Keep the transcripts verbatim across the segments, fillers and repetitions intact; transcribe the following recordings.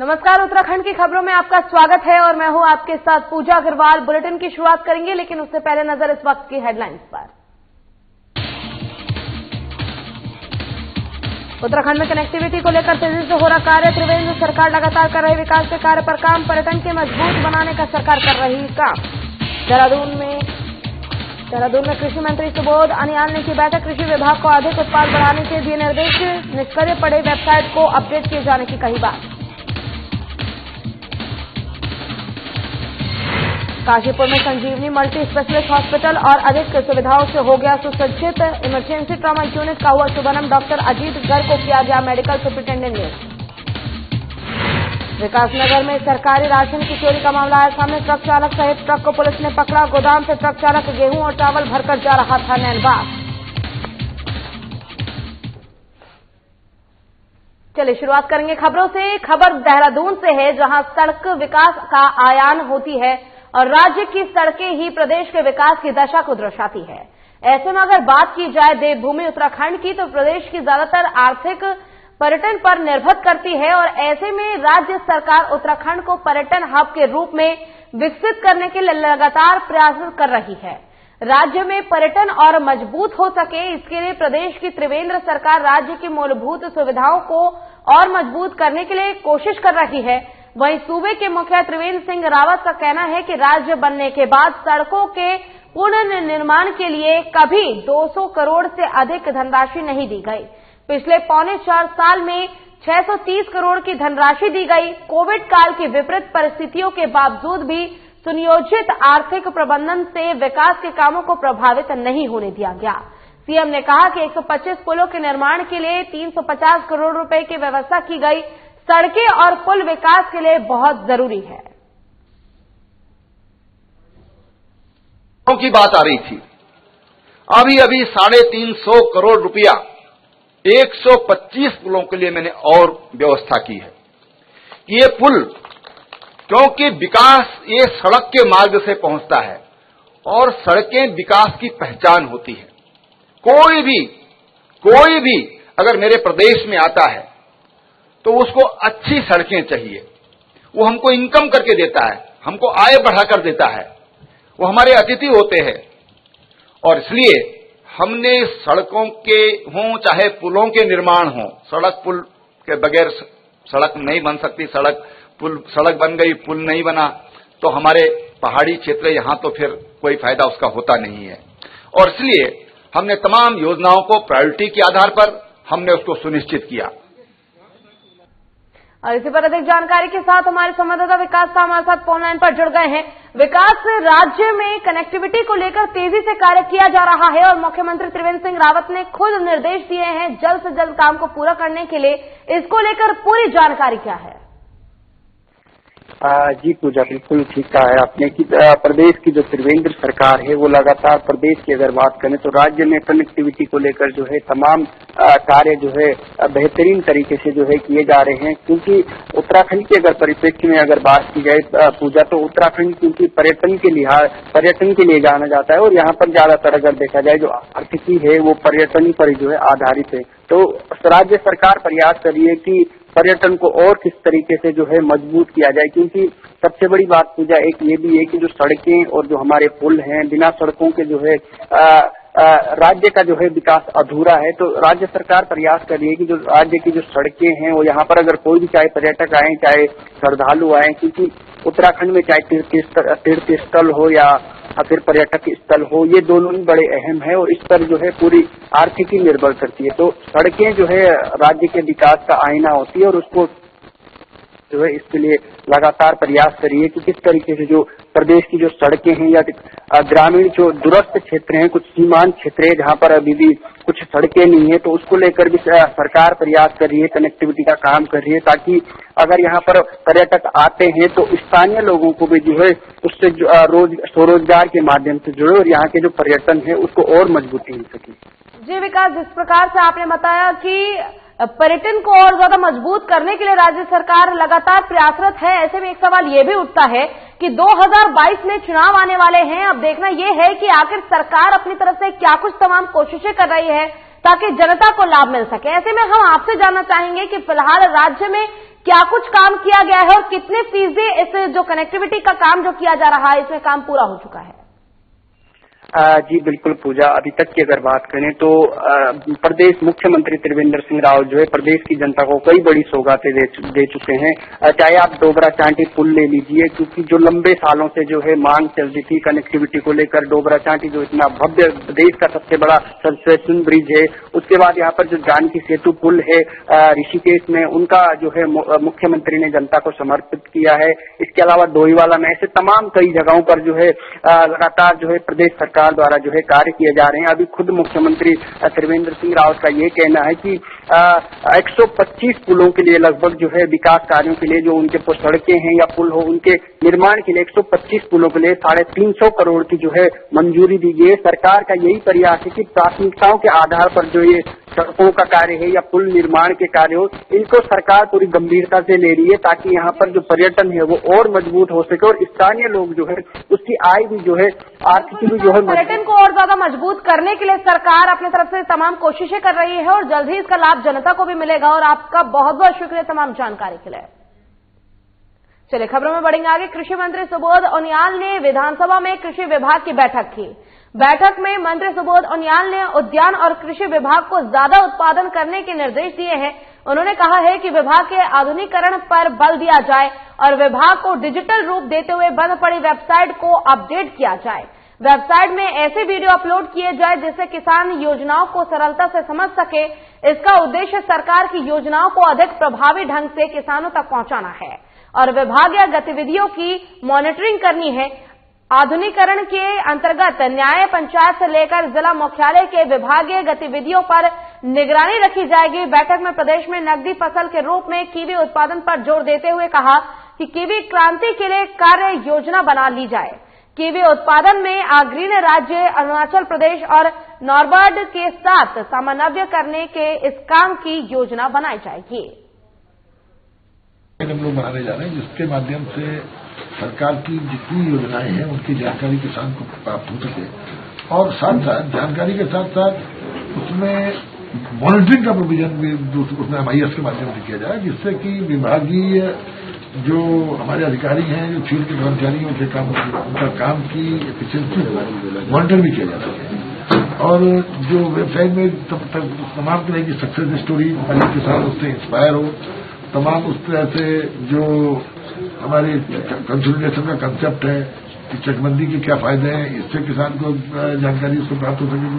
नमस्कार, उत्तराखंड की खबरों में आपका स्वागत है और मैं हूं आपके साथ पूजा अग्रवाल। बुलेटिन की शुरुआत करेंगे, लेकिन उससे पहले नजर इस वक्त की हेडलाइंस पर। उत्तराखंड में कनेक्टिविटी को लेकर तेजी से हो रहा कार्य। त्रिवेंद्र सरकार लगातार कर रही विकास के कार्य पर काम। पर्यटन के मजबूत बनाने का सरकार कर रही काम। देहरादून में देहरादून में कृषि मंत्री सुबोध अनियाल ने की बैठक। कृषि विभाग को अधिक उत्पाद बढ़ाने के दिए निर्देश। निष्क्रिय पड़े वेबसाइट को अपडेट किए जाने की कही बात। काशीपुर में संजीवनी मल्टी स्पेशलिस्ट हॉस्पिटल और अधिक सुविधाओं से हो गया सुसज्जित। इमरजेंसी ट्रॉमा यूनिट का हुआ शुभारंभ। डॉक्टर अजीत गर्ग को किया गया मेडिकल सुपरिटेंडेंट नियुक्त। विकासनगर में सरकारी राशन की चोरी का मामला आया सामने। ट्रक चालक सहित ट्रक को पुलिस ने पकड़ा। गोदाम से ट्रक चालक गेहूं और चावल भरकर जा रहा था नैनबाग। चलिए शुरुआत करेंगे खबरों से। खबर देहरादून से है, जहां सड़क विकास का आयान होती है और राज्य की सड़कें ही प्रदेश के विकास की दशा को दर्शाती है। ऐसे में अगर बात की जाए देवभूमि उत्तराखंड की, तो प्रदेश की ज्यादातर आर्थिक पर्यटन पर निर्भर करती है और ऐसे में राज्य सरकार उत्तराखंड को पर्यटन हब के रूप में विकसित करने के लिए लगातार प्रयास कर रही है। राज्य में पर्यटन और मजबूत हो सके, इसके लिए प्रदेश की त्रिवेंद्र सरकार राज्य की मूलभूत सुविधाओं को और मजबूत करने के लिए कोशिश कर रही है। वहीं सूबे के मुखिया त्रिवेंद्र सिंह रावत का कहना है कि राज्य बनने के बाद सड़कों के पुनर्निर्माण के लिए कभी दो सौ करोड़ से अधिक धनराशि नहीं दी गई। पिछले पौने चार साल में छह सौ तीस करोड़ की धनराशि दी गई। कोविड काल की विपरीत परिस्थितियों के बावजूद भी सुनियोजित आर्थिक प्रबंधन से विकास के कामों को प्रभावित नहीं होने दिया गया। सीएम ने कहा कि एक सौ पच्चीस पुलों के निर्माण के लिए तीन सौ पचास करोड़ रुपए की व्यवस्था की गई। सड़कें और पुल विकास के लिए बहुत जरूरी है। की बात आ रही थी, अभी अभी साढ़े तीन सौ करोड़ रुपया एक सौ पच्चीस पुलों के लिए मैंने और व्यवस्था की है। ये पुल, क्योंकि विकास ये सड़क के मार्ग से पहुंचता है और सड़कें विकास की पहचान होती है। कोई भी कोई भी अगर मेरे प्रदेश में आता है तो उसको अच्छी सड़कें चाहिए। वो हमको इनकम करके देता है, हमको आय बढ़ाकर देता है, वो हमारे अतिथि होते हैं। और इसलिए हमने सड़कों के हों चाहे पुलों के निर्माण हों, सड़क पुल के बगैर सड़क नहीं बन सकती। सड़क पुल सड़क बन गई, पुल नहीं बना तो हमारे पहाड़ी क्षेत्र यहां तो फिर कोई फायदा उसका होता नहीं है। और इसलिए हमने तमाम योजनाओं को प्रायोरिटी के आधार पर हमने उसको सुनिश्चित किया। और इसी पर अधिक जानकारी के साथ हमारे संवाददाता विकास साहब हमारे साथ फोन लाइन पर जुड़ गए हैं। विकास, राज्य में कनेक्टिविटी को लेकर तेजी से कार्य किया जा रहा है और मुख्यमंत्री त्रिवेंद्र सिंह रावत ने खुद निर्देश दिए हैं जल्द से जल्द काम को पूरा करने के लिए। इसको लेकर पूरी जानकारी क्या है? आ, जी पूजा, बिल्कुल ठीक कहा है आपने कि प्रदेश की जो त्रिवेंद्र सरकार है वो लगातार प्रदेश की अगर बात करें तो राज्य में कनेक्टिविटी को लेकर जो है तमाम कार्य जो है बेहतरीन तरीके से जो है किए जा रहे हैं। क्योंकि उत्तराखंड के अगर परिप्रेक्ष्य में अगर बात की जाए पूजा, तो उत्तराखंड क्योंकि पर्यटन के लिहाज पर्यटन के लिए जाना जाता है और यहाँ पर ज्यादातर अगर देखा जाए जो आर्थिकी है वो पर्यटन पर जो है आधारित है। तो राज्य सरकार प्रयास कर रही है कि पर्यटन को और किस तरीके से जो है मजबूत किया जाए। क्योंकि सबसे बड़ी बात पूजा एक ये भी है कि जो सड़कें और जो हमारे पुल हैं, बिना सड़कों के जो है आ, आ, राज्य का जो है विकास अधूरा है। तो राज्य सरकार प्रयास कर रही है कि जो राज्य की जो सड़कें हैं वो यहाँ पर अगर कोई भी चाहे पर्यटक आए चाहे श्रद्धालु आए, क्योंकि उत्तराखंड में चाहे तीर्थ स्थल हो या फिर पर्यटक स्थल हो, ये दोनों ही बड़े अहम है और इस पर जो है पूरी आर्थिकी निर्भर करती है। तो सड़कें जो है राज्य के विकास का आईना होती है और उसको जो है इसके लिए लगातार प्रयास करिए कि किस तरीके से जो प्रदेश की जो सड़कें हैं या ग्रामीण जो दूरस्थ क्षेत्र हैं, कुछ सीमांत क्षेत्र है जहाँ पर अभी भी कुछ सड़कें नहीं है, तो उसको लेकर भी सरकार प्रयास कर रही है, कनेक्टिविटी का काम कर रही है, ताकि अगर यहाँ पर पर्यटक आते हैं तो स्थानीय लोगों को भी जो है उससे रोज स्वरोजगार के माध्यम से जुड़े और यहाँ के जो पर्यटन है उसको और मजबूती मिल सके। जी विकास, जिस प्रकार से आपने बताया कि पर्यटन को और ज्यादा मजबूत करने के लिए राज्य सरकार लगातार प्रयासरत है, ऐसे में एक सवाल ये भी उठता है कि दो हज़ार बाईस में चुनाव आने वाले हैं। अब देखना ये है कि आखिर सरकार अपनी तरफ से क्या कुछ तमाम कोशिशें कर रही है ताकि जनता को लाभ मिल सके। ऐसे में हम आपसे जानना चाहेंगे कि फिलहाल राज्य में क्या कुछ काम किया गया है और कितने फीसदी इस जो कनेक्टिविटी का काम जो किया जा रहा है इसमें काम पूरा हो चुका है? आ, जी बिल्कुल पूजा, अभी तक की अगर बात करें तो आ, प्रदेश मुख्यमंत्री त्रिवेंद्र सिंह रावत जो है प्रदेश की जनता को कई बड़ी सौगातें दे, दे चुके हैं। चाहे आप डोबरा चांटी पुल ले लीजिए, क्योंकि जो लंबे सालों से जो है मांग चल रही थी कनेक्टिविटी को लेकर, डोबरा चांटी जो इतना भव्य देश का सबसे बड़ा सस्पेंशन ब्रिज है, उसके बाद यहाँ पर जो जानकी सेतु पुल है ऋषिकेश में, उनका जो है मुख्यमंत्री ने जनता को समर्पित किया है। इसके अलावा डोईवाला में, ऐसे तमाम कई जगहों पर जो है लगातार जो है प्रदेश सरकार द्वारा जो है कार्य किए जा रहे हैं। अभी खुद मुख्यमंत्री त्रिवेंद्र सिंह रावत का ये कहना है कि एक सौ पच्चीस पुलों के लिए लगभग जो है विकास कार्यों के लिए, जो उनके सड़कें हैं या पुल हो, उनके निर्माण के लिए एक सौ पच्चीस पुलों के लिए साढ़े तीन सौ करोड़ की जो है मंजूरी दी गई है। सरकार का यही प्रयास है कि प्राथमिकताओं के आधार पर जो ये सड़कों का कार्य है या पुल निर्माण के कार्य हो, इनको सरकार पूरी गंभीरता से ले रही है, ताकि यहाँ पर जो पर्यटन है वो और मजबूत हो सके और स्थानीय लोग जो है उसकी आय भी जो है, आर्थिक भी जो है, पर्यटन को और ज्यादा मजबूत करने के लिए सरकार अपनी तरफ से तमाम कोशिशें कर रही है और जल्द ही इसका लाभ जनता को भी मिलेगा। और आपका बहुत बहुत शुक्रिया तमाम जानकारी के लिए। चलिए खबरों में बढ़ेंगे आगे। कृषि मंत्री सुबोध उनियाल ने विधानसभा में कृषि विभाग की बैठक की। बैठक में मंत्री सुबोध उनियाल ने उद्यान और कृषि विभाग को ज्यादा उत्पादन करने के निर्देश दिए हैं। उन्होंने कहा है कि विभाग के आधुनिकीकरण पर बल दिया जाए और विभाग को डिजिटल रूप देते हुए बंद पड़ी वेबसाइट को अपडेट किया जाए। वेबसाइट में ऐसे वीडियो अपलोड किए जाए जिससे किसान योजनाओं को सरलता से समझ सके। इसका उद्देश्य सरकार की योजनाओं को अधिक प्रभावी ढंग से किसानों तक पहुंचाना है और विभागीय गतिविधियों की मॉनिटरिंग करनी है। आधुनिकीकरण के अंतर्गत न्याय पंचायत से लेकर जिला मुख्यालय के विभागीय गतिविधियों पर निगरानी रखी जाएगी। बैठक में प्रदेश में नकदी फसल के रूप में कीवी उत्पादन पर जोर देते हुए कहा कि कीवी क्रांति के लिए कार्य योजना बना ली जाए। कीवी उत्पादन में अग्रणी राज्य अरुणाचल प्रदेश और नॉर्बार्ड के साथ समन्वय करने के इस काम की योजना बनाई जाएगी। हम लोग बनाने जा रहे हैं जिसके माध्यम से सरकार की जितनी योजनाएं हैं उनकी जानकारी किसान को प्राप्त हो सके और साथ साथ जानकारी के साथ साथ उसमें मॉनिटरिंग का प्रोविजन भी उसमें एमआईएस के माध्यम से किया जाए, जिससे कि विभागीय जो हमारे अधिकारी हैं, जो फील्ड के कर्मचारी हैं, उनके काम उनका काम की एफिशिएंसी मॉनिटर भी किया जा सके। और जो वेबसाइट में तमाम तरह की सक्सेस स्टोरी हमारे किसान उससे इंस्पायर हो, तमाम उस तरह से जो हमारे कंसोलिडेशन का कंसेप्ट है कि चकबंदी के क्या फायदे हैं, इससे किसान को जानकारी उसको प्राप्त हो सकेगी।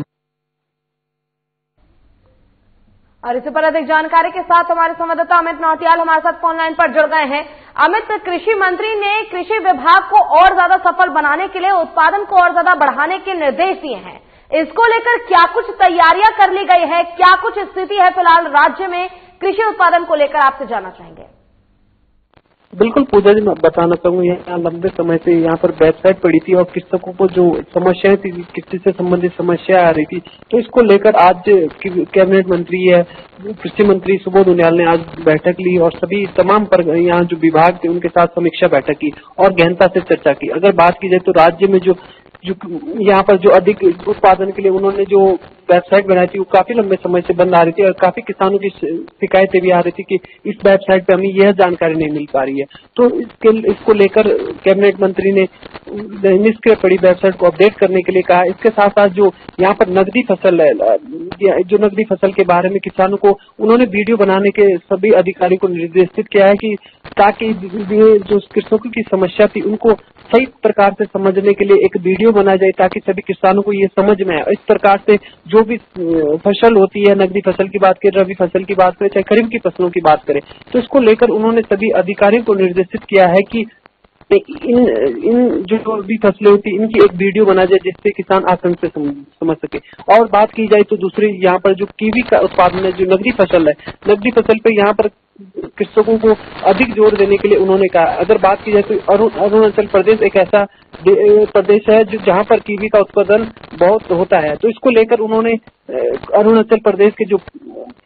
और इसी पर अधिक जानकारी के साथ हमारे संवाददाता अमित नौटियाल हमारे साथ फोन लाइन पर जुड़ गए हैं। अमित, कृषि मंत्री ने कृषि विभाग को और ज्यादा सफल बनाने के लिए उत्पादन को और ज्यादा बढ़ाने के निर्देश दिए हैं। इसको लेकर क्या कुछ तैयारियां कर ली गई है, क्या कुछ स्थिति है फिलहाल राज्य में कृषि उत्पादन को लेकर, आपसे जानना चाहेंगे। बिल्कुल पूजा जी, मैं बताना चाहूंगा यहाँ लंबे समय से यहाँ पर वेबसाइट पड़ी थी और कृषकों को जो समस्याएं थी, कृषि से संबंधित समस्या आ रही थी, तो इसको लेकर आज कैबिनेट मंत्री है कृषि मंत्री सुबोध उनियाल ने आज बैठक ली और सभी तमाम पर यहाँ जो विभाग थे उनके साथ समीक्षा बैठक की और गहनता से चर्चा की। अगर बात की जाए तो राज्य में जो जो यहाँ पर जो अधिक उत्पादन के लिए उन्होंने जो वेबसाइट बनाई थी वो काफी लंबे समय से बंद आ रही थी और काफी किसानों की शिकायतें भी आ रही थी कि इस वेबसाइट पे हमें यह जानकारी नहीं मिल पा रही है। तो इसके इसको लेकर कैबिनेट मंत्री ने निष्क्रिय पड़ी वेबसाइट को अपडेट करने के लिए कहा। इसके साथ साथ जो यहाँ पर नकदी फसल है, जो नकदी फसल के बारे में किसानों को उन्होंने वीडियो बनाने के सभी अधिकारी को निर्देशित किया है कि ताकि जो कृषकों की समस्या थी उनको सही प्रकार से समझने के लिए एक वीडियो बनाया जाए ताकि सभी किसानों को ये समझ में आए। इस प्रकार से जो भी फसल होती है, नकदी फसल की बात करें, रबी फसल की बात करें, चाहे खरीफ की फसलों की बात करें, तो इसको लेकर उन्होंने सभी अधिकारियों को निर्देशित किया है कि इन इन जो भी फसलें होती है इनकी एक वीडियो बना जाए जिससे किसान आसानी से समझ सके। और बात की जाए तो दूसरी यहाँ पर जो कीवी का उत्पादन है, जो नकदी फसल है, नकदी फसल पे यहाँ पर कृषकों को अधिक जोर देने के लिए उन्होंने कहा। अगर बात की जाए तो अरुणाचल प्रदेश एक ऐसा प्रदेश है जो जहाँ पर कीवी का उत्पादन बहुत होता है, तो इसको लेकर उन्होंने अरुणाचल प्रदेश के जो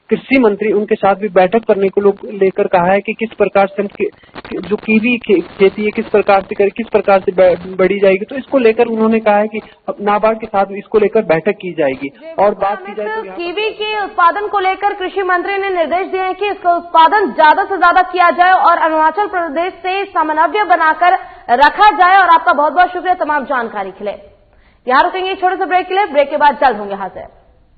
कृषि मंत्री उनके साथ भी बैठक करने को लोग लेकर कहा है कि किस प्रकार से हम जो कीवी खे, खेती है किस प्रकार से करें, किस प्रकार से बढ़ी जाएगी। तो इसको लेकर उन्होंने कहा है कि नाबार्ड के साथ इसको लेकर बैठक की जाएगी। और बात की जाए तो कीवी के उत्पादन को लेकर कृषि मंत्री ने निर्देश दिए हैं कि इसका उत्पादन ज्यादा से ज्यादा किया जाए और अरुणाचल प्रदेश से समन्वय बनाकर रखा जाए। और आपका बहुत बहुत शुक्रिया तमाम जानकारी के लिए। यहाँ रुकेंगे छोटे से ब्रेक के लिए, ब्रेक के बाद जल्द होंगे हाजिर।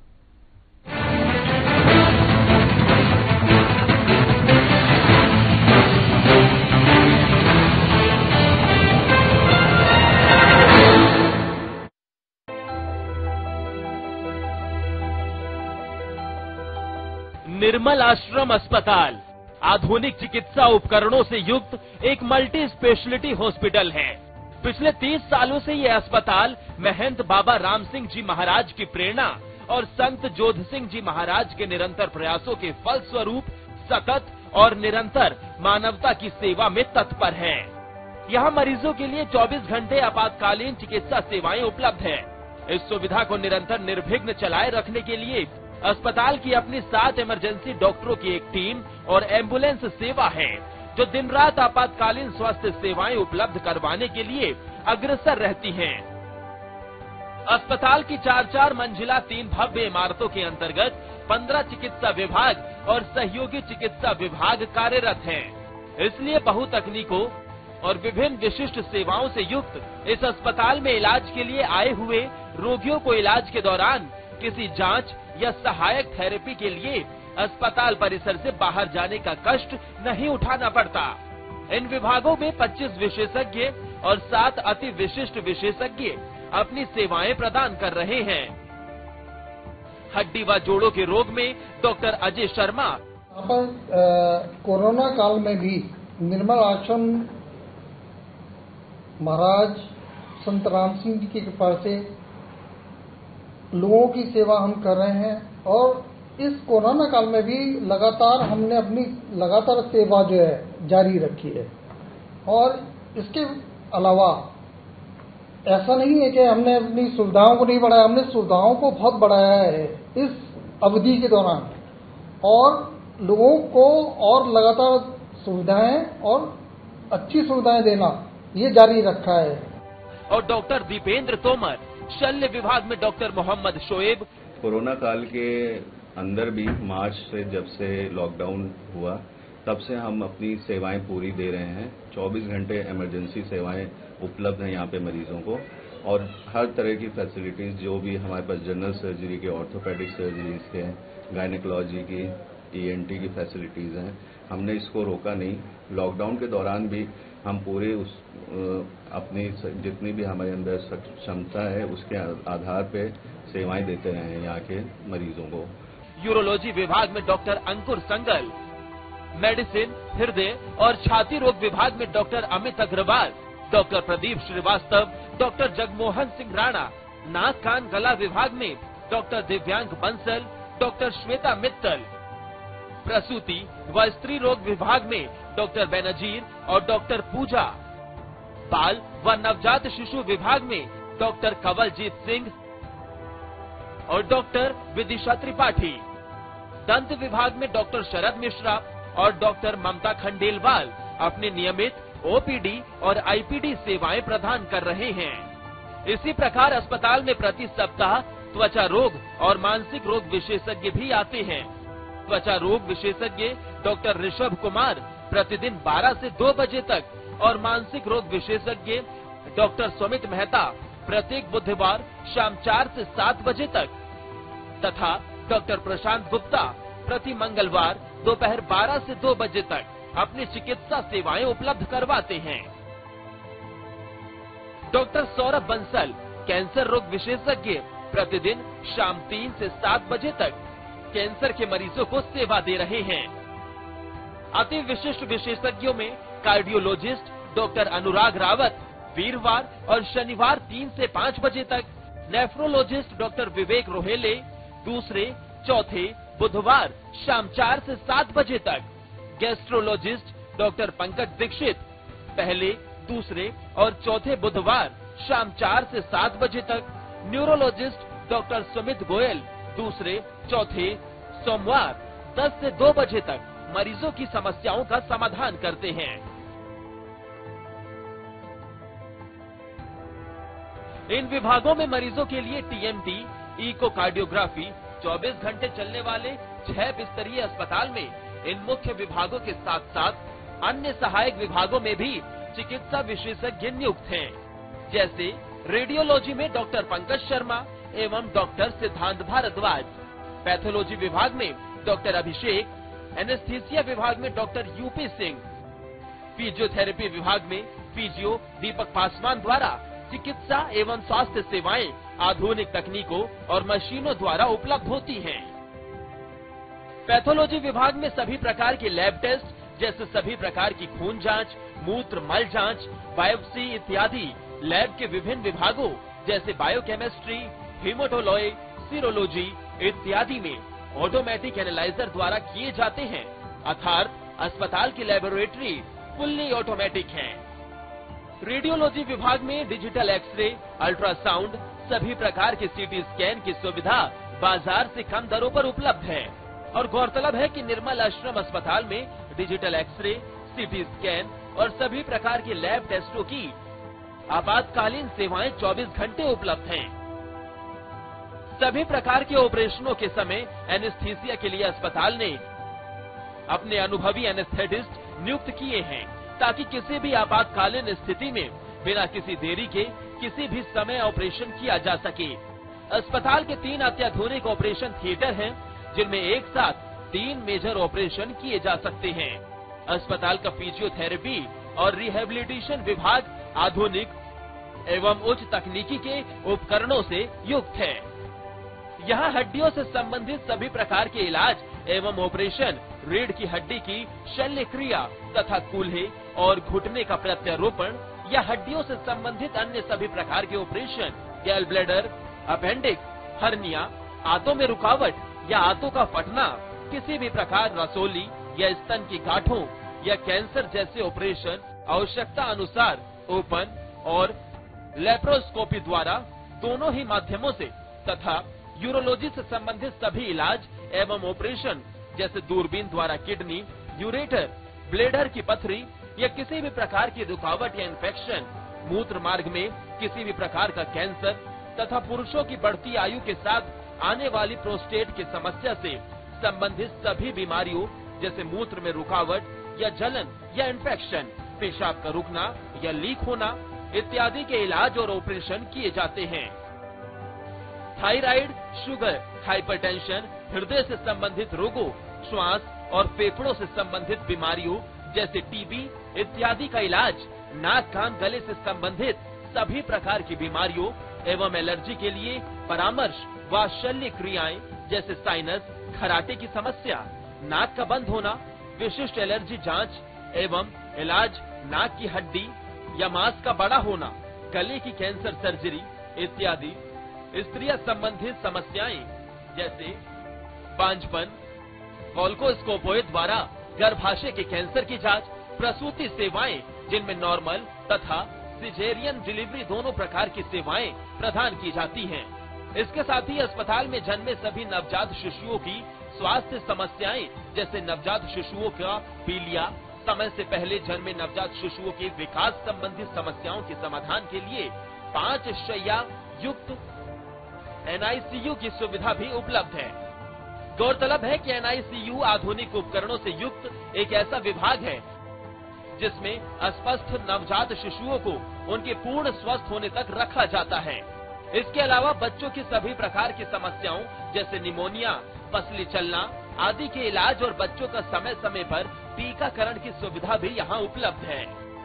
निर्मल आश्रम अस्पताल आधुनिक चिकित्सा उपकरणों से युक्त एक मल्टी स्पेशलिटी हॉस्पिटल है। पिछले तीस सालों से ये अस्पताल महंत बाबा राम सिंह जी महाराज की प्रेरणा और संत जोध सिंह जी महाराज के निरंतर प्रयासों के फलस्वरूप सतत और निरंतर मानवता की सेवा में तत्पर है। यहाँ मरीजों के लिए चौबीस घंटे आपातकालीन चिकित्सा सेवाएं उपलब्ध है। इस सुविधा को निरंतर निर्विघ्न चलाए रखने के लिए अस्पताल की अपनी सात इमरजेंसी डॉक्टरों की एक टीम और एम्बुलेंस सेवा है, जो दिन रात आपातकालीन स्वास्थ्य सेवाएं उपलब्ध करवाने के लिए अग्रसर रहती हैं। अस्पताल की चार चार मंजिला तीन भव्य इमारतों के अंतर्गत पंद्रह चिकित्सा विभाग और सहयोगी चिकित्सा विभाग कार्यरत हैं। इसलिए बहुतकनीकों और विभिन्न विशिष्ट सेवाओं से युक्त इस अस्पताल में इलाज के लिए आए हुए रोगियों को इलाज के दौरान किसी जांच या सहायक थेरेपी के लिए अस्पताल परिसर से बाहर जाने का कष्ट नहीं उठाना पड़ता। इन विभागों में पच्चीस विशेषज्ञ और सात अति विशिष्ट विशेषज्ञ अपनी सेवाएं प्रदान कर रहे हैं। हड्डी व जोड़ों के रोग में डॉक्टर अजय शर्मा। यहाँ पर कोरोना काल में भी निर्मल आश्रम महाराज संत राम सिंह जी की कृपा से लोगों की सेवा हम कर रहे हैं और इस कोरोना काल में भी लगातार हमने अपनी लगातार सेवा जो है जारी रखी है। और इसके अलावा ऐसा नहीं है कि हमने अपनी सुविधाओं को नहीं बढ़ाया, हमने सुविधाओं को बहुत बढ़ाया है इस अवधि के दौरान और लोगों को और लगातार सुविधाएं और अच्छी सुविधाएं देना ये जारी रखा है। और डॉक्टर दीपेंद्र तोमर, शल्य विभाग में डॉक्टर मोहम्मद शोएब। कोरोना काल के अंदर भी मार्च से जब से लॉकडाउन हुआ तब से हम अपनी सेवाएं पूरी दे रहे हैं। चौबीस घंटे इमरजेंसी सेवाएं उपलब्ध हैं यहाँ पे मरीजों को और हर तरह की फैसिलिटीज जो भी हमारे पास जनरल सर्जरी के, ऑर्थोपेडिक सर्जरीज के, गायनेकोलॉजी की, ईएनटी की फैसिलिटीज हैं। हमने इसको रोका नहीं। लॉकडाउन के दौरान भी हम पूरे उस अपनी जितनी भी हमारे अंदर क्षमता है उसके आधार पे सेवाएं देते रहे हैं यहाँ के मरीजों को। यूरोलॉजी विभाग में डॉक्टर अंकुर संगल, मेडिसिन, हृदय और छाती रोग विभाग में doctor Amit Agarwal, doctor Pradeep Srivastava, doctor Jagmohan Singh Rana, नाक कान गला विभाग में डॉक्टर दिव्यांग बंसल, डॉक्टर श्वेता मित्तल, प्रसूति व स्त्री रोग विभाग में डॉक्टर बेनजीर और डॉक्टर पूजा, बाल व नवजात शिशु विभाग में डॉक्टर कंवलजीत सिंह और डॉक्टर विदिशा त्रिपाठी, दंत विभाग में डॉक्टर शरद मिश्रा और डॉक्टर ममता खंडेलवाल अपनी नियमित ओपीडी और आईपीडी सेवाएं प्रदान कर रहे हैं। इसी प्रकार अस्पताल में प्रति सप्ताह त्वचा रोग और मानसिक रोग विशेषज्ञ भी आते हैं। त्वचा रोग विशेषज्ञ डॉक्टर ऋषभ कुमार प्रतिदिन बारह से दो बजे तक और मानसिक रोग विशेषज्ञ डॉक्टर सुमित मेहता प्रत्येक बुधवार शाम चार से सात बजे तक तथा डॉक्टर प्रशांत गुप्ता प्रति मंगलवार दोपहर बारह से दो बजे तक अपनी चिकित्सा सेवाएं उपलब्ध करवाते हैं। डॉक्टर सौरभ बंसल कैंसर रोग विशेषज्ञ प्रतिदिन शाम तीन से सात बजे तक कैंसर के मरीजों को सेवा दे रहे हैं। अति विशिष्ट विशेषज्ञों में कार्डियोलॉजिस्ट डॉक्टर अनुराग रावत वीरवार और शनिवार तीन से पाँच बजे तक, नेफ्रोलॉजिस्ट डॉक्टर विवेक रोहेले दूसरे चौथे बुधवार शाम चार से सात बजे तक, गैस्ट्रोलॉजिस्ट डॉक्टर पंकज दीक्षित पहले दूसरे और चौथे बुधवार शाम चार से सात बजे तक, न्यूरोलॉजिस्ट डॉक्टर सुमित गोयल दूसरे चौथे सोमवार दस से दो बजे तक मरीजों की समस्याओं का समाधान करते हैं। इन विभागों में मरीजों के लिए टीएमटी, इकोकार्डियोग्राफी, चौबीस घंटे चलने वाले छह बिस्तरीय अस्पताल में इन मुख्य विभागों के साथ साथ अन्य सहायक विभागों में भी चिकित्सा विशेषज्ञ नियुक्त हैं, जैसे रेडियोलॉजी में डॉक्टर पंकज शर्मा एवं डॉक्टर सिद्धांत भारद्वाज, पैथोलॉजी विभाग में डॉक्टर अभिषेक, एनेस्थीसिया विभाग में डॉक्टर यूपी सिंह, फिजियोथेरेपी विभाग में फिजियो दीपक पासवान द्वारा चिकित्सा एवं स्वास्थ्य सेवाएं आधुनिक तकनीकों और मशीनों द्वारा उपलब्ध होती हैं। पैथोलॉजी विभाग में सभी प्रकार के लैब टेस्ट जैसे सभी प्रकार की खून जांच, मूत्र मल जांच, बायोप्सी इत्यादि लैब के विभिन्न विभागों जैसे बायोकेमिस्ट्री, हीमोटोलॉजी, सीरोलॉजी इत्यादि में ऑटोमेटिक एनालाइजर द्वारा किए जाते हैं, अर्थात अस्पताल की लेबोरेटरी फुल्ली ऑटोमेटिक है। रेडियोलॉजी विभाग में डिजिटल एक्सरे, अल्ट्रासाउंड, सभी प्रकार के सीटी स्कैन की सुविधा बाजार से कम दरों पर उपलब्ध है और गौरतलब है कि निर्मल आश्रम अस्पताल में डिजिटल एक्सरे, सीटी स्कैन और सभी प्रकार के लैब टेस्टों की आपातकालीन सेवाएं चौबीस घंटे उपलब्ध हैं। सभी प्रकार के ऑपरेशनों के समय एनेस्थीसिया के लिए अस्पताल ने अपने अनुभवी एनेस्थेटिस्ट नियुक्त किए हैं ताकि किसी भी आपातकालीन स्थिति में बिना किसी देरी के किसी भी समय ऑपरेशन किया जा सके। अस्पताल के तीन अत्याधुनिक ऑपरेशन थिएटर हैं जिनमें एक साथ तीन मेजर ऑपरेशन किए जा सकते हैं। अस्पताल का फिजियोथेरेपी और रिहेबिलिटेशन विभाग आधुनिक एवं उच्च तकनीकी के उपकरणों से युक्त है। यहाँ हड्डियों से संबंधित सभी प्रकार के इलाज एवं ऑपरेशन, रीढ़ की हड्डी की शल्य क्रिया तथा कूल्हे और घुटने का प्रत्यारोपण या हड्डियों से संबंधित अन्य सभी प्रकार के ऑपरेशन, गैल ब्लैडर, अपेंडिक्स, हर्निया, आंतों में रुकावट या आंतों का फटना, किसी भी प्रकार रसोली या स्तन की गांठों या कैंसर जैसे ऑपरेशन आवश्यकता अनुसार ओपन और लेप्रोस्कोपी द्वारा दोनों ही माध्यमों से तथा यूरोलॉजी से संबंधित सभी इलाज एवं ऑपरेशन जैसे दूरबीन द्वारा किडनी, यूरेटर, ब्लेडर की पथरी या किसी भी प्रकार की रुकावट या इन्फेक्शन, मूत्र मार्ग में किसी भी प्रकार का कैंसर तथा पुरुषों की बढ़ती आयु के साथ आने वाली प्रोस्टेट की समस्या से संबंधित सभी बीमारियों जैसे मूत्र में रुकावट या जलन या इन्फेक्शन, पेशाब का रुकना या लीक होना इत्यादि के इलाज और ऑपरेशन किए जाते हैं। थायराइड, शुगर, हाइपरटेंशन, हृदय से संबंधित रोगों, श्वास और फेफड़ों से संबंधित बीमारियों जैसे टीबी इत्यादि का इलाज, नाक कान गले से संबंधित सभी प्रकार की बीमारियों एवं एलर्जी के लिए परामर्श व शल्य क्रियाएं जैसे साइनस, खराटे की समस्या, नाक का बंद होना, विशिष्ट एलर्जी जांच एवं इलाज, नाक की हड्डी या मांस का बड़ा होना, गले की कैंसर सर्जरी इत्यादि, स्त्रियां संबंधित समस्याएं जैसे बांझपन, कोल्कोस्कोपोए द्वारा गर्भाशय के कैंसर की जांच, प्रसूति सेवाएं जिनमें नॉर्मल तथा सिजेरियन डिलीवरी दोनों प्रकार की सेवाएं प्रदान की जाती हैं। इसके साथ ही अस्पताल में जन्मे सभी नवजात शिशुओं की स्वास्थ्य समस्याएं जैसे नवजात शिशुओं का पीलिया, समय से पहले जन्मे नवजात शिशुओं के विकास संबंधित समस्याओं के समाधान के लिए पांच शैय्या युक्त एनआईसीयू की सुविधा भी उपलब्ध है। गौरतलब है कि एनआईसीयू आधुनिक उपकरणों से युक्त एक ऐसा विभाग है जिसमें अस्वस्थ नवजात शिशुओं को उनके पूर्ण स्वस्थ होने तक रखा जाता है। इसके अलावा बच्चों की सभी प्रकार की समस्याओं जैसे निमोनिया, पसली चलना आदि के इलाज और बच्चों का समय समय पर टीकाकरण की सुविधा भी यहाँ उपलब्ध है।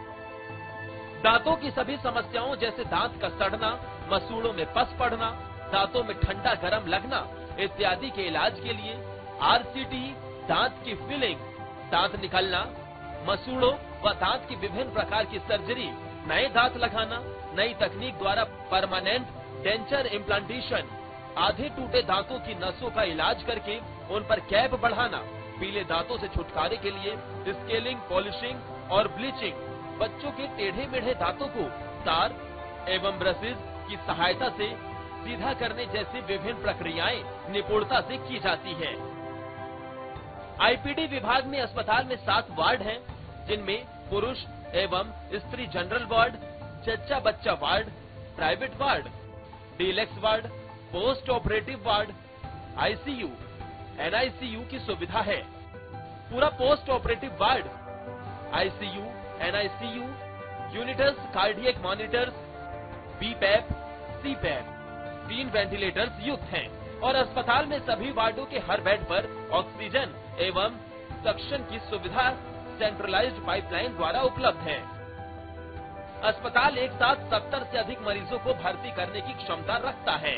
दांतों की सभी समस्याओं जैसे दांत का सड़ना, मसूड़ों में पस पड़ना, दांतों में ठंडा गरम लगना इत्यादि के इलाज के लिए आरसीटी, दांत की फिलिंग, दांत निकलना, मसूड़ों व दांत की विभिन्न प्रकार की सर्जरी, नए दांत लगाना, नई तकनीक द्वारा परमानेंट डेंचर इम्प्लांटेशन, आधे टूटे दांतों की नसों का इलाज करके उन पर कैप बढ़ाना, पीले दांतों से छुटकारे के लिए स्केलिंग, पॉलिशिंग और ब्लीचिंग, बच्चों के टेढ़े मेढ़े दांतों को तार एवं ब्रशेज की सहायता से सीधा करने जैसी विभिन्न प्रक्रियाएं निपुणता से की जाती है। आईपीडी विभाग में अस्पताल में सात वार्ड हैं, जिनमें पुरुष एवं स्त्री जनरल वार्ड, जच्चा बच्चा ward, private ward, deluxe ward, post operative ward, ICU, NICU की सुविधा है। पूरा post operative ward ICU, NICU, यूनिटर्स, कार्डियक मॉनिटर्स, बीपैप, सीपैप, तीन वेंटिलेटर्स युक्त हैं और अस्पताल में सभी वार्डों के हर बेड पर ऑक्सीजन एवं सक्शन की सुविधा सेंट्रलाइज्ड पाइपलाइन द्वारा उपलब्ध है। अस्पताल एक साथ सत्तर से अधिक मरीजों को भर्ती करने की क्षमता रखता है।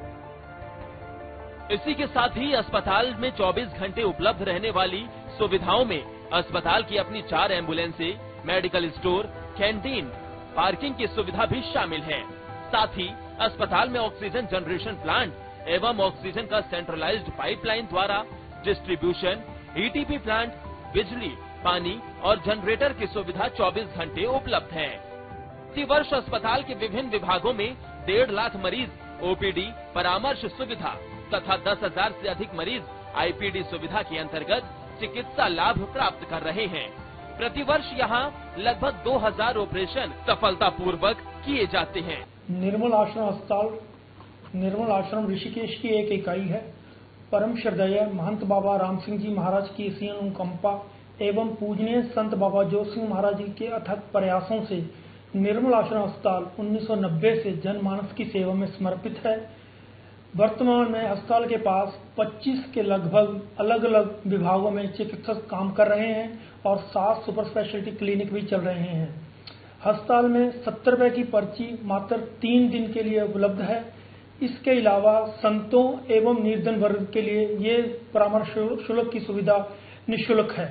इसी के साथ ही अस्पताल में चौबीस घंटे उपलब्ध रहने वाली सुविधाओं में अस्पताल की अपनी चार एम्बुलेंसें, मेडिकल स्टोर, कैंटीन, पार्किंग की सुविधा भी शामिल है। साथ ही अस्पताल में ऑक्सीजन जनरेशन प्लांट एवं ऑक्सीजन का सेंट्रलाइज्ड पाइपलाइन द्वारा डिस्ट्रीब्यूशन, ईटीपी प्लांट, बिजली, पानी और जनरेटर की सुविधा चौबीस घंटे उपलब्ध है। इसी वर्ष अस्पताल के विभिन्न विभागों में डेढ़ लाख मरीज ओपीडी, परामर्श सुविधा तथा दस हजार से अधिक मरीज आईपीडी सुविधा के अंतर्गत चिकित्सा लाभ प्राप्त कर रहे हैं। प्रतिवर्ष यहाँ लगभग दो हजार ऑपरेशन सफलतापूर्वक किए जाते हैं। निर्मल आश्रम अस्पताल निर्मल आश्रम ऋषिकेश की एक इकाई है। परम श्रद्धेय महंत बाबा राम सिंह जी महाराज की इसी अनुकंपा एवं पूजनीय संत बाबा जोत सिंह महाराज जी के अथक प्रयासों से निर्मल आश्रम अस्पताल उन्नीस सौ नब्बे से जनमानस की सेवा में समर्पित है। वर्तमान में अस्पताल के पास पच्चीस के लगभग अलग अलग विभागों में चिकित्सक काम कर रहे हैं और सात सुपर स्पेशलिटी क्लिनिक भी चल रहे हैं। अस्पताल में सत्तर रुपए की पर्ची मात्र तीन दिन के लिए उपलब्ध है। इसके अलावा संतों एवं निर्धन वर्ग के लिए ये परामर्श शुल्क की सुविधा निःशुल्क है।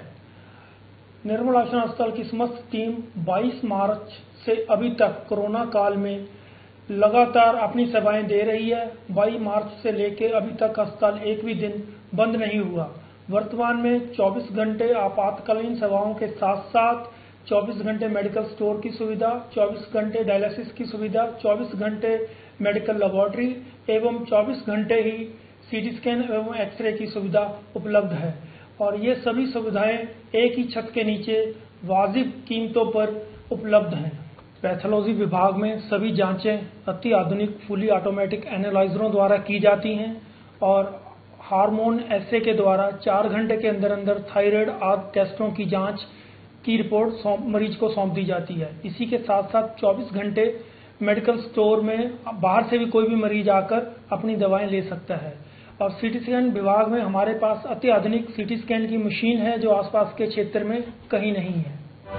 निर्मल आश्रम अस्पताल की समस्त टीम बाईस मार्च से अभी तक कोरोना काल में लगातार अपनी सेवाएं दे रही है। बाईस मार्च से लेकर अभी तक अस्पताल एक भी दिन बंद नहीं हुआ। वर्तमान में चौबीस घंटे आपातकालीन सेवाओं के साथ साथ चौबीस घंटे मेडिकल स्टोर की सुविधा, चौबीस घंटे डायलिसिस की सुविधा, चौबीस घंटे मेडिकल लेबोरेटरी एवं चौबीस घंटे ही सीटी स्कैन एवं एक्सरे की सुविधा उपलब्ध है। और ये सभी सुविधाएं एक ही छत के नीचे वाजिब कीमतों पर उपलब्ध हैं। पैथोलॉजी विभाग में सभी जांचें अति आधुनिक फुली ऑटोमेटिक एनालाइजरों द्वारा की जाती हैं और हार्मोन एसे के द्वारा चार घंटे के अंदर अंदर थायराइड आदि टेस्टों की जांच की रिपोर्ट मरीज को सौंप दी जाती है। इसी के साथ साथ चौबीस घंटे मेडिकल स्टोर में बाहर से भी कोई भी मरीज आकर अपनी दवाएं ले सकता है। और सीटी स्कैन विभाग में हमारे पास अति आधुनिक सीटी स्कैन की मशीन है जो आसपास के क्षेत्र में कहीं नहीं है।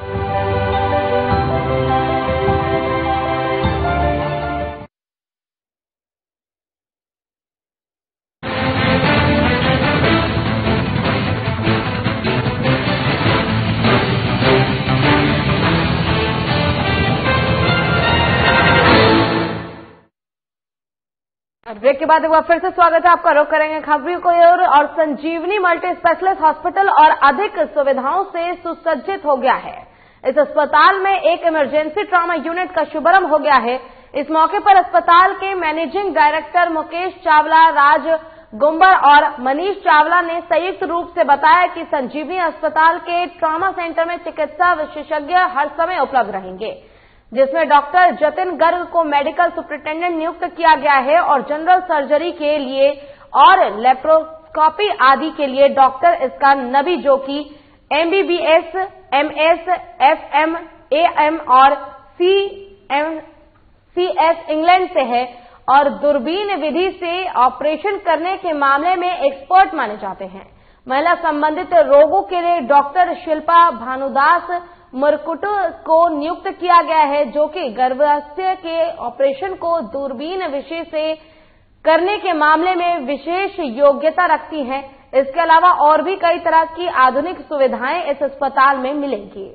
ब्रेक के बाद एक बार फिर से स्वागत है आपका। रुख करेंगे खबरों को ओर और संजीवनी मल्टी स्पेशलिस्ट हॉस्पिटल और अधिक सुविधाओं से सुसज्जित हो गया है। इस अस्पताल में एक इमरजेंसी ट्रॉमा यूनिट का शुभारंभ हो गया है। इस मौके पर अस्पताल के मैनेजिंग डायरेक्टर मुकेश चावला, राज गुम्बर और मनीष चावला ने संयुक्त रूप से बताया कि संजीवनी अस्पताल के ट्रॉमा सेंटर में चिकित्सा विशेषज्ञ हर समय उपलब्ध रहेंगे, जिसमें डॉक्टर जतिन गर्ग को मेडिकल सुपरिटेंडेंट नियुक्त किया गया है और जनरल सर्जरी के लिए और लेप्रोस्कोपी आदि के लिए डॉक्टर इसका नबी, जो कि एमबीबीएस, एमएस, एफएम, एएम और सीएम सीएस इंग्लैंड से है और दूरबीन विधि से ऑपरेशन करने के मामले में एक्सपर्ट माने जाते हैं। महिला संबंधित रोगों के लिए डॉक्टर शिल्पा भानुदास मरकुटु को नियुक्त किया गया है, जो कि गर्भाशय के ऑपरेशन को दूरबीन विधि से करने के मामले में विशेष योग्यता रखती हैं। इसके अलावा और भी कई तरह की आधुनिक सुविधाएं इस अस्पताल में मिलेंगी।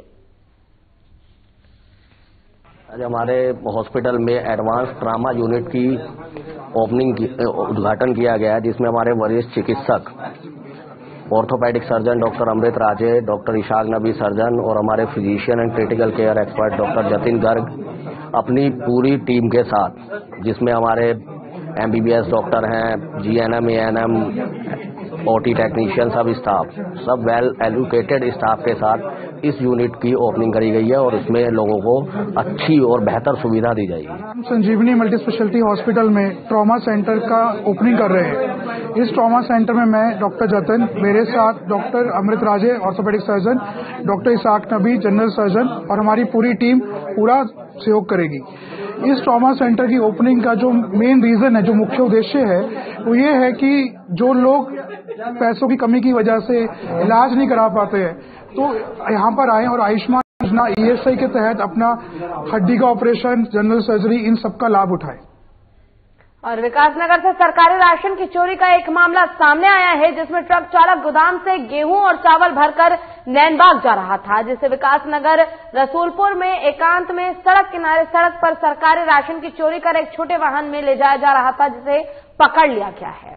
आज हमारे हॉस्पिटल में एडवांस ट्रामा यूनिट की ओपनिंग की उद्घाटन किया गया है, जिसमें हमारे वरिष्ठ चिकित्सक orthopaedic surgeon doctor Amrit Raje, doctor Ishaq Nabi surgeon और हमारे physician and critical care expert doctor Jatin Garg अपनी पूरी टीम के साथ, जिसमें हमारे एमबीबीएस डॉक्टर हैं, जीएनएम, एएनएम, ओटी टेक्नीशियन, सब स्टाफ, सब वेल एजुकेटेड स्टाफ के साथ इस यूनिट की ओपनिंग करी गई है और इसमें लोगों को अच्छी और बेहतर सुविधा दी जाएगी। संजीवनी मल्टी स्पेशलिटी हॉस्पिटल में ट्रॉमा सेंटर का ओपनिंग कर रहे हैं। इस ट्रॉमा सेंटर में मैं डॉक्टर जतन, मेरे साथ doctor Amrit Raje orthopaedic surgeon, doctor Isaq Nabi general surgeon और हमारी पूरी टीम पूरा सहयोग करेगी। इस ट्रॉमा सेंटर की ओपनिंग का जो मेन रीजन है, जो मुख्य उद्देश्य है, वो ये है कि जो लोग पैसों की कमी की वजह से इलाज नहीं करा पाते हैं तो यहाँ पर आए और आयुष्मान योजना ईएसआई के तहत अपना हड्डी का ऑपरेशन, जनरल सर्जरी, इन सब का लाभ उठाए। और विकासनगर से सरकारी राशन की चोरी का एक मामला सामने आया है, जिसमें ट्रक चालक गोदाम से गेहूं और चावल भरकर नैनबाग जा रहा था, जिसे विकासनगर रसूलपुर में एकांत में सड़क किनारे सड़क पर सरकारी राशन की चोरी कर एक छोटे वाहन में ले जाया जा रहा था, जिसे पकड़ लिया गया है।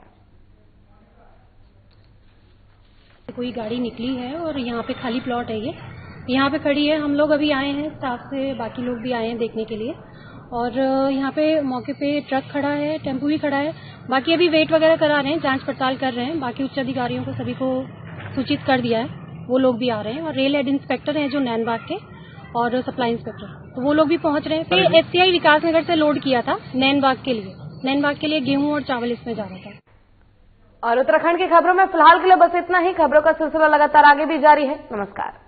कोई गाड़ी निकली है और यहाँ पे खाली प्लॉट है, ये यहाँ पे खड़ी है। हम लोग अभी आए हैं, स्टाफ से बाकी लोग भी आए हैं देखने के लिए, और यहाँ पे मौके पे ट्रक खड़ा है, टेम्पो भी खड़ा है। बाकी अभी वेट वगैरह करा रहे हैं, जांच पड़ताल कर रहे हैं। बाकी उच्च अधिकारियों को सभी को सूचित कर दिया है, वो लोग भी आ रहे हैं। और रेल हेड इंस्पेक्टर हैं जो नैनबाग के, और सप्लाई इंस्पेक्टर, तो वो लोग भी पहुंच रहे हैं। फिर एफसीआई विकासनगर से लोड किया था नैनबाग के लिए, नैनबाग के लिए गेहूं और चावल इसमें जा रहा था। और उत्तराखंड की खबरों में फिलहाल के लिए बस इतना ही। खबरों का सिलसिला लगातार आगे भी जारी है। नमस्कार।